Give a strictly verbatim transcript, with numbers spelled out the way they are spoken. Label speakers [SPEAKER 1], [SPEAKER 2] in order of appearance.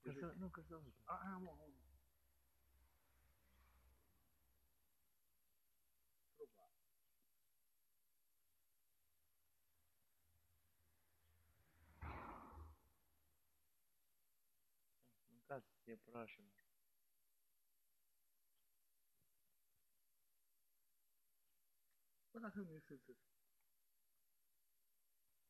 [SPEAKER 1] că să, nu, că să uite.
[SPEAKER 2] A, a, mă, mă. Proba.
[SPEAKER 1] Mâncați iepurașilor.
[SPEAKER 2] Bă, dacă nu e sens.